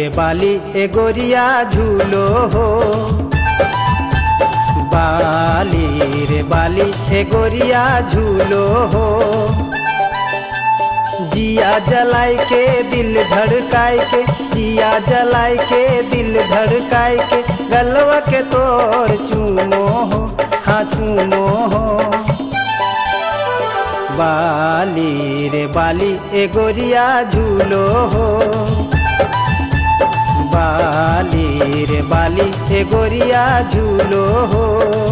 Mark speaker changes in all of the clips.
Speaker 1: रे बाली ए गोरिया झूलो हो। बाली रे बाली ए गोरिया झूलो हो। जिया जलाई के दिल धड़काई के, जिया जलाई के दिल धड़काई के, गलवा के तोर चूमो हो, हाँ चूमो हो। बाली रे बाली ए गोरिया झूलो हो। बाली रे बाली ए गोरिया झूलो हो।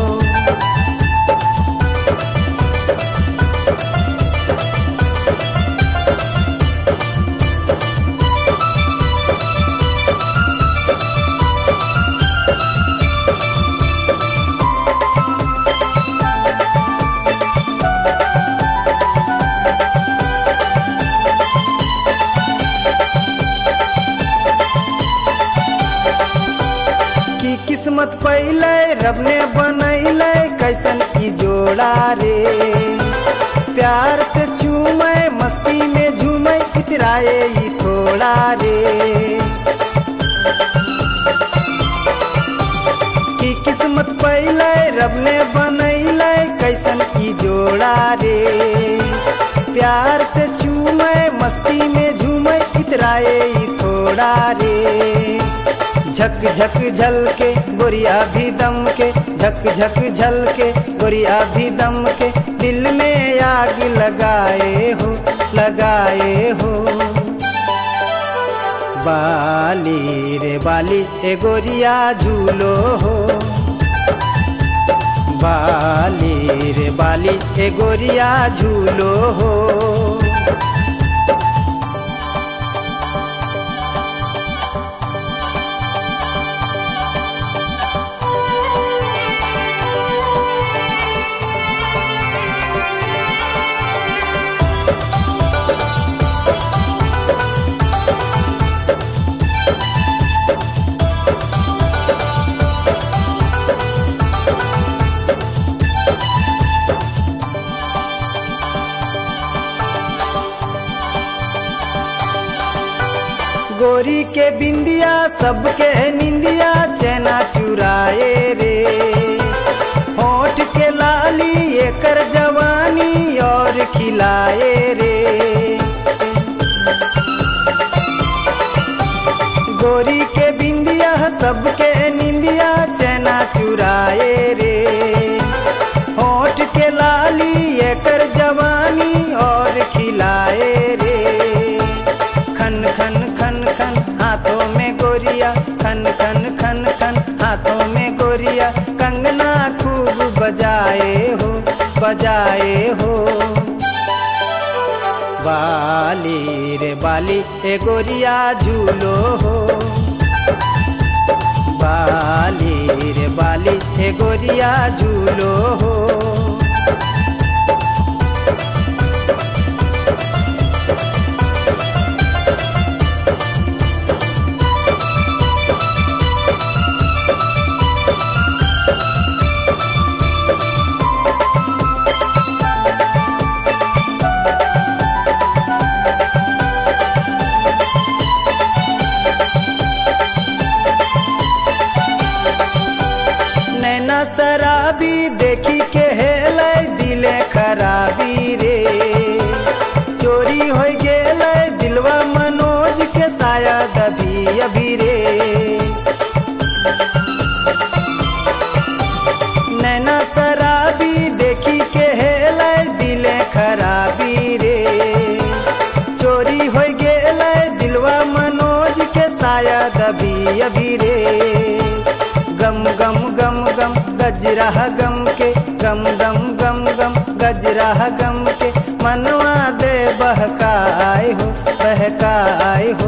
Speaker 1: किस्मत पहले रब ने बनैले कैसन की जोड़ा रे। प्यार से चूमे मस्ती में झूमे इतराए ही थोड़ा रे। की किस्मत पहले रब ने बनैले कैसन की जोड़ा रे। प्यार से चूमे मस्ती में झूमे इतराए ही थोड़ा रे। झक झक झल के गोरिया भी दम के, झक झक झल के गोरिया भी दम के, दिल में आग लगाए हो, लगाए हो। बाली रे बाली ए गोरिया झूलो हो। बाली रे बाली ए गोरिया झूलो हो। गोरी के बिंदिया सबके निंदिया चैना चुराए रे। होठ के लाली एकर जवानी और खिलाए रे। गोरी के बिंदिया सबके निंदिया चैना चुराए रे। होठ के लाली एकर जवानी और खिलाए रे। खन खन खन खन हाथों में गोरिया, खन खन खन खन हाथों में गोरिया, कंगना खूब बजाए हो, बजाए हो। बाली रे बाली ए गोरिया झूलो हो। बाली रे बाली ए गोरिया झूलो हो। शराबी देखी के हेलै दिले खराबी रे। चोरी हो गेलै दिलवा मनोज के शायद अभी अभी रे। नैना शराबी देखी के हेलै दिले खराबी रे। चोरी हो गेलै दिलवा मनोज के शायद अभी अभी रे। गम गम गम गम गजरा गम के, गम गम गम गम गजरा गम के, मनवा दे बहकाए हो, बहकाए हो।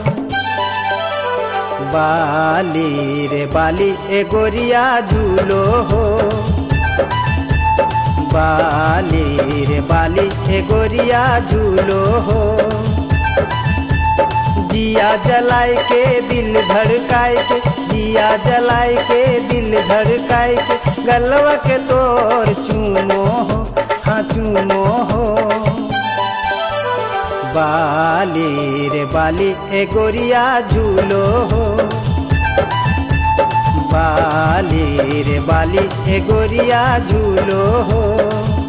Speaker 1: बाली रे बाली ए गोरिया झूलो हो। बाली रे बाली ए गोरिया झूलो हो। जिया जलाई के दिल धड़काई के, जिया जलाई के दिल धड़काई के, गलवा के तोर चूमो हो, हाँ चूमो हो। बाली रे बाली ए गोरिया झूलो हो, बाली रे बाली ए गोरिया झूलो हो।